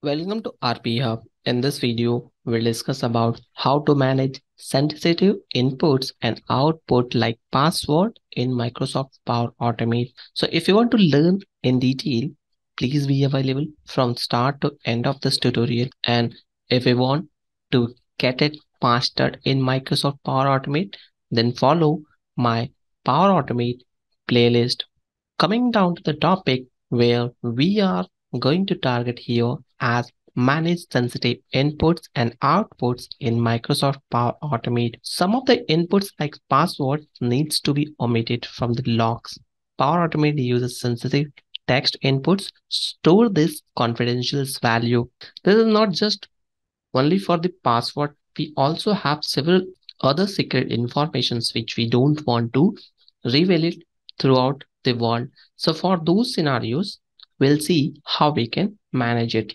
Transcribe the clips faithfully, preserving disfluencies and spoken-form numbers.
Welcome to R P Hub. In this video, we'll discuss about how to manage sensitive inputs and output like password in Microsoft Power Automate. So if you want to learn in detail, please be available from start to end of this tutorial. And if you want to get it mastered in Microsoft Power Automate, then follow my Power Automate playlist. Coming down to the topic where we are going to target here as manage sensitive inputs and outputs in Microsoft Power Automate. Some of the inputs like password needs to be omitted from the logs. Power Automate uses sensitive text inputs, store this confidential value. This is not just only for the password. We also have several other secret informations which we don't want to reveal it throughout the world. So for those scenarios, we'll see how we can manage it.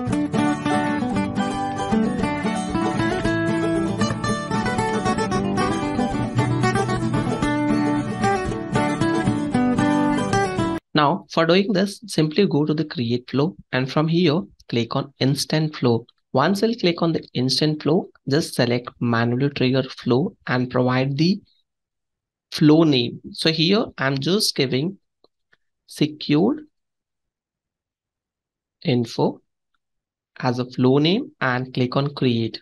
Now for doing this, simply go to the create flow and from here click on instant flow. Once we'll click on the instant flow, just select manually trigger flow and provide the flow name. So here I'm just giving secured info as a flow name and click on create.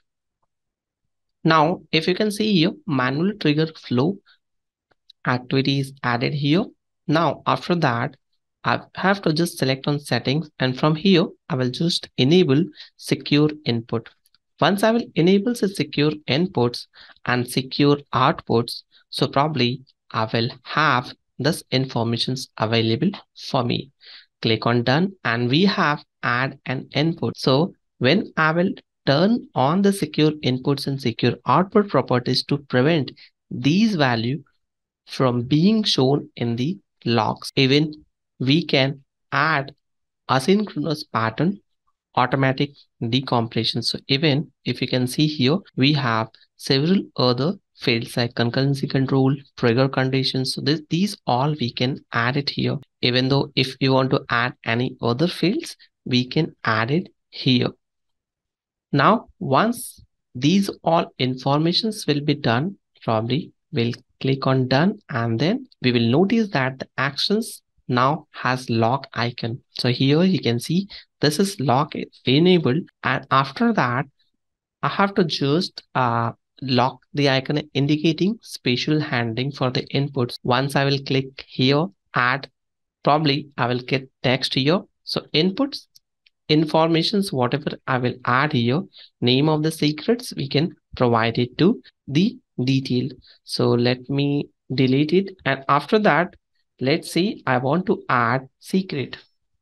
Now, if you can see here, manual trigger flow activity is added here. Now, after that, I have to just select on settings and from here, I will just enable secure input. Once I will enable the secure inputs and secure outputs, so probably I will have this informations available for me. Click on done and we have add an input. So when I will turn on the secure inputs and secure output properties to prevent these values from being shown in the logs. Even we can add asynchronous pattern automatic decompression. So even if you can see here, we have several other fields like concurrency control, trigger conditions. So this, these all we can add it here. Even though if you want to add any other fields, we can add it here. Now, once these all informations will be done, probably we'll click on done and then we will notice that the actions now has log icon. So here you can see this is log enabled and after that I have to just uh, lock the icon indicating spatial handling for the inputs. Once I will click here add, probably I will get text here. So inputs informations whatever I will add here, name of the secrets we can provide it to the detail. So let me delete it and after that let's see I want to add secret.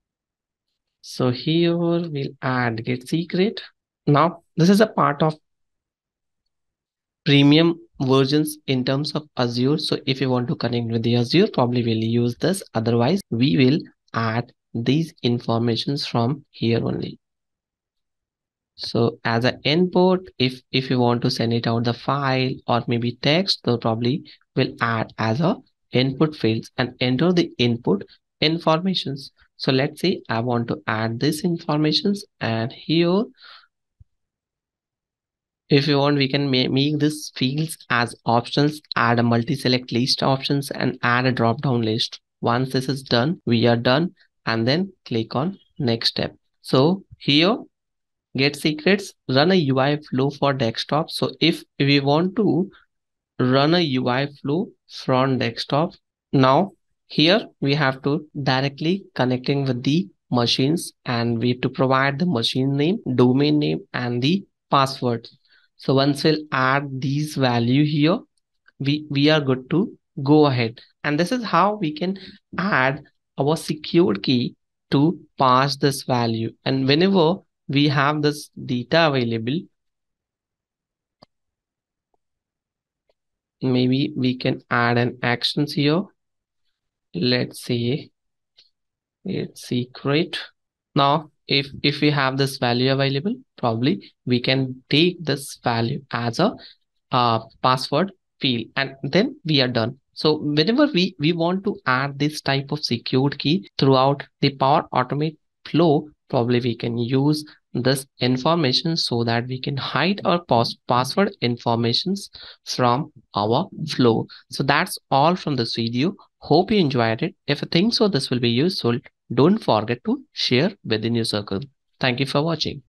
So here we'll add get secret. Now this is a part of premium versions in terms of Azure. So if you want to connect with the Azure, probably we'll use this. Otherwise we will add these informations from here only. So as an input, if if you want to send it out the file or maybe text, so probably will add as a input fields and enter the input informations. So let's say I want to add this informations and here if you want, we can ma make this fields as options, add a multi-select list options and add a drop-down list. Once this is done, we are done and then click on next step. So here, get secrets, run a U I flow for desktop. So if we want to run a U I flow from desktop, now here we have to directly connecting with the machines and we have to provide the machine name, domain name and the password. So once we'll add these value here, we, we are good to go ahead. And this is how we can add our secured key to pass this value. And whenever we have this data available, maybe we can add an actions here. Let's say it's secret. Now, if, if we have this value available, probably we can take this value as a uh, password field and then we are done. So whenever we, we want to add this type of secured key throughout the Power Automate flow, Probably we can use this information so that we can hide our pass password informations from our flow. So that's all from this video. Hope you enjoyed it. If you think so this will be useful, don't forget to share within your circle. Thank you for watching.